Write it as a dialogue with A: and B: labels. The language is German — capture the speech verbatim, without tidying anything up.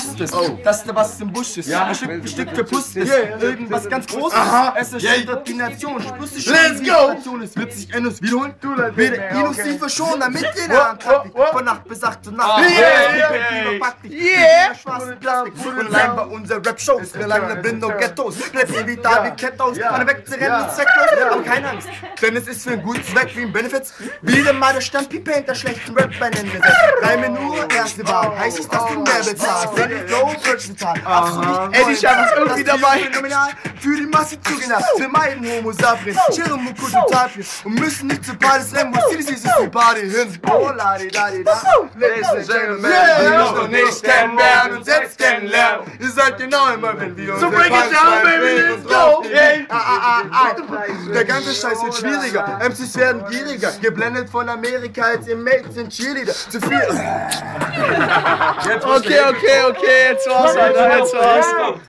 A: wusstest, dass da was im Busch ist. Ein Stück für Stück gepusst ist. Irgendwas ganz Großes. Es erschüttert die Nation. Spürst du schon,
B: Let's
A: wie die
B: go!
A: Situation ist? Wird sich endlos wiederholen? Weder Minus verschonen, damit jeder antragt. Von Nacht bis acht Uhr Nacht.
B: Yeah!
A: Schwarzen Plastik. Und allein bei unserer Rap-Shows. Wir lange Blinde und Ghettos. Plätze wie David Ketthaus. Meine wegzurennen ist zwecklos. Aber keine Angst. Denn es ist für einen guten Zweck wie ein Benefits. Wieder mal der Stammpipe hinter schlechten Rap-Beinen gesetzt. Reime nur erste Wahl. Heißt es, dass du mehr bezahlst. Wenn ich Flow verspätet. Absolut nicht.
B: Ey, die Scham ist irgendwie dabei.
A: Phänomenal. Für die Masse zugenannt. Wir meiden Homo Sapien. Chirren Muku Tapien. Und müssen nicht zu Partys rennen. Wo sie sich die Party hin. Oh, la di da di da. Ladies and Gentlemen. Wir müssen noch nicht kennenlernen und selbst kennenlernen. Ihr seid genau immer, wenn wir uns
B: So bring it down, baby, let's go!
A: Ah, ah, ah, ah. Der ganze Scheiß wird schwieriger. M Cs werden gieriger. Geblendet von Amerika als ihr Mates sind Cheerleader. Zu viel.
B: Okay, okay, okay, jetzt war's, Alter, jetzt war's.